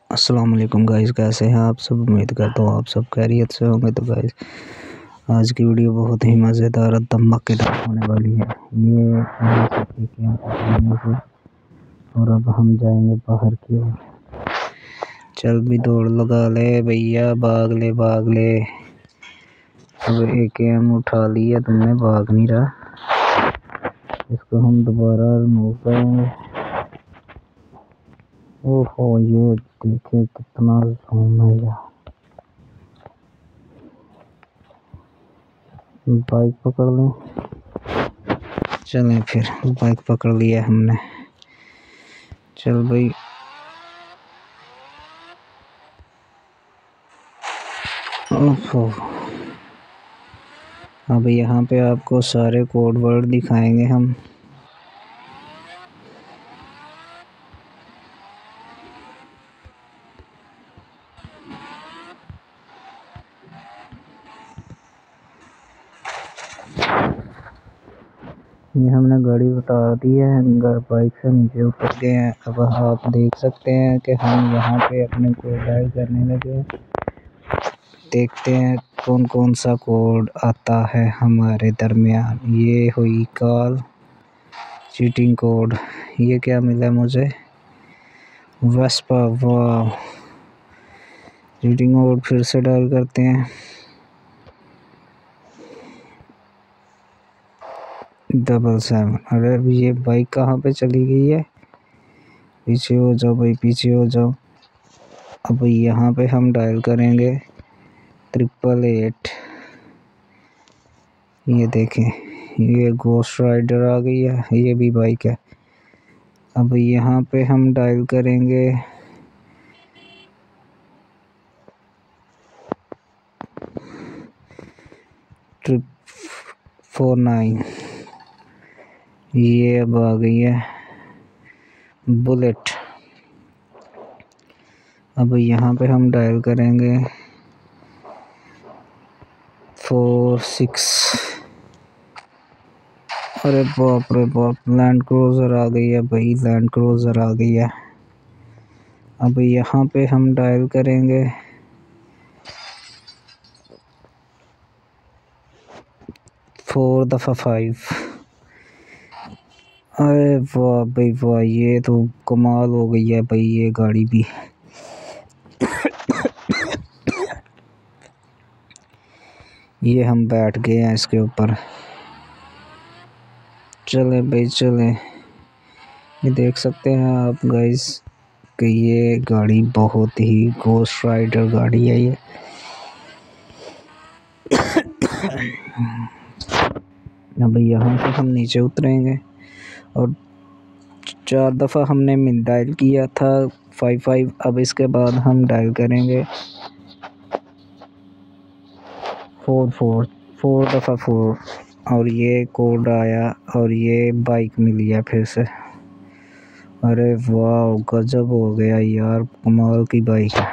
अस्सलाम वालेकुम गाइस, कैसे हैं आप सब। उम्मीद करता हूँ आप सब खैरियत से होंगे। तो गाइस, आज की वीडियो बहुत ही मज़ेदार और धमाकेदार होने वाली है। ये और अब हम जाएंगे बाहर की ओर। चल भी दौड़ लगा ले भैया, भाग ले भाग ले। अब AKM उठा लिया तुमने, भाग नहीं रहा। इसको हम दोबारा रिमूव करेंगे। ओहो, ये देखिए कितना जूम है यार। बाइक पकड़ लें, चलें फिर। बाइक पकड़ लिया हमने, चल भाई। ओहो, अब यहाँ पे आपको सारे कोड वर्ड दिखाएंगे हम। ये हमने गाड़ी उतार दी है, बाइक से नीचे उतर गए हैं। अब आप देख सकते हैं कि हम यहाँ पे अपने कोड डायल करने लगे। देखते हैं कौन कौन सा कोड आता है हमारे दरमियान। ये हुई कॉल, चीटिंग कोड। ये क्या मिला मुझे, वेस्पा। वाह, चीटिंग कोड फिर से डायल करते हैं। 77। अरे अभी ये बाइक कहाँ पे चली गई है। पीछे हो जाओ भाई, पीछे हो जाओ। अब यहाँ पे हम डायल करेंगे 888। ये देखें, ये घोस्ट राइडर आ गई है, ये भी बाइक है। अब यहाँ पे हम डायल करेंगे 449। ये अब आ गई है बुलेट। अब यहाँ पे हम डायल करेंगे 46। अरे बाप रे बाप, लैंड क्रूज़र आ गई है भाई, लैंड क्रूज़र आ गई है। अब यहाँ पे हम डायल करेंगे 4 दफ़ा 5। अरे वाह भाई वाह, ये तो कमाल हो गई है भाई ये गाड़ी भी। ये हम बैठ गए हैं इसके ऊपर। चले भाई चले। ये देख सकते हैं आप गाइस कि ये गाड़ी बहुत ही घोस्ट राइडर गाड़ी है ये। अब यहाँ से हम नीचे उतरेंगे और 4 दफ़ा हमने डायल किया था 55। अब इसके बाद हम डायल करेंगे 4 दफ़ा 4। और ये कोड आया और ये बाइक मिली है फिर से। अरे वाह, गजब हो गया यार, कमाल की बाइक है।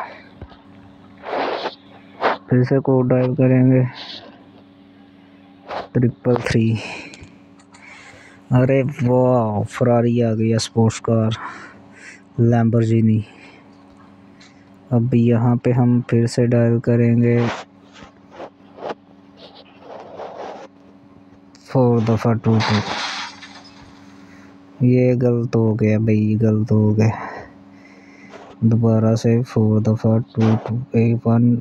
फिर से कोड डायल करेंगे 333। अरे वाह, फरारी आ गई है, स्पोर्ट्स कार, लैम्बोर्गिनी। अब यहाँ पे हम फिर से डायल करेंगे 4 दफ़ा 22। ये गलत हो गया भाई, गलत हो गया। दोबारा से 4 दफ़ा 22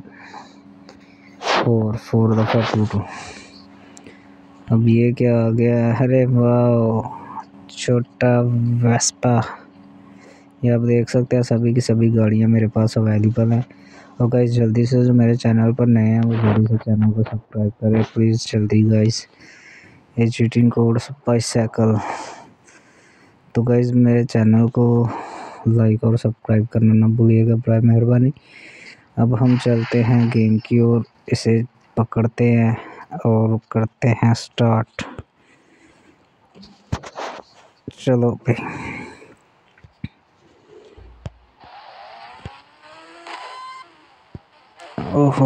4 दफ़ा 22। अब ये क्या आ गया। अरे वाह, छोटा वेस्पा। ये आप देख सकते हैं सभी की सभी गाड़ियाँ मेरे पास अवेलेबल हैं। और गाइस, जल्दी से जो मेरे चैनल पर नए हैं वो जल्दी से चैनल को सब्सक्राइब करें प्लीज़, जल्दी गाइस। ये चीटिंग कोड बाइसाइकिल। तो गाइस, मेरे चैनल को लाइक और सब्सक्राइब करना ना भूलिएगा, बड़ा मेहरबानी। अब हम चलते हैं गेम की ओर, इसे पकड़ते हैं और करते हैं स्टार्ट। चलो भाई। ओहो,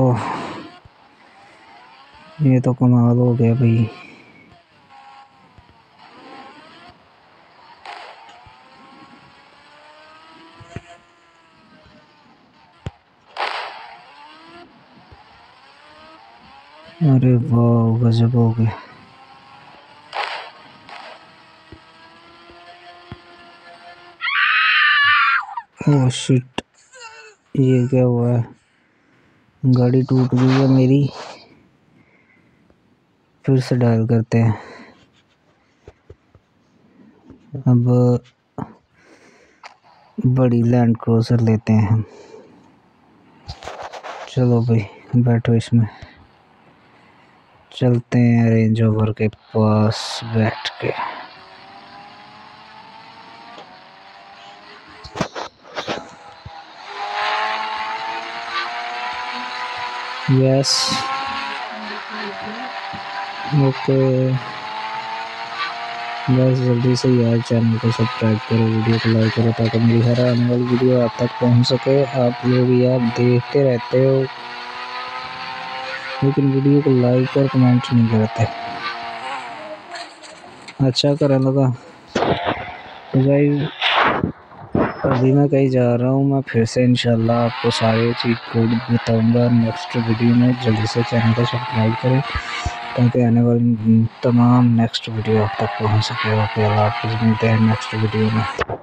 ये तो कमाल हो गया भाई। अरे वाह गजब हो गया। ओह शिट, ये क्या हुआ है? गाड़ी टूट गई है मेरी। फिर से डायल करते हैं। अब बड़ी लैंड क्रूजर लेते हैं हम। चलो भाई बैठो इसमें, चलते हैं रेंज रोवर के पास बैठ के। यस ओके, बस जल्दी से यार चैनल को सब्सक्राइब करो, वीडियो को लाइक करो ताकि मेरी हर आने वाली वीडियो आप तक पहुंच सके। आप लोग यार देखते रहते हो लेकिन वीडियो को लाइक और कमेंट नहीं करते। अच्छा करने लगा तो भाई अभी मैं कहीं जा रहा हूँ, मैं फिर से इंशाल्लाह आपको सारे चीज़ को बताऊँगा नेक्स्ट वीडियो में। जल्दी से चैनल को सब्सक्राइब करें ताकि आने वाली तमाम नेक्स्ट वीडियो आप तक पहुँच सके। ओके अल्लाह हाफ़िज़, मिलते हैं नेक्स्ट वीडियो में।